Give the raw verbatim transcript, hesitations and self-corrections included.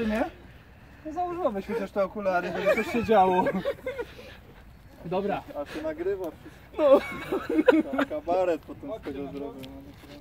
czy nie? No założyłeś chociaż te okulary, żeby coś się działo. Dobra. A ty nagrywa wszystko. No. Kabaret potem z tego zrobił.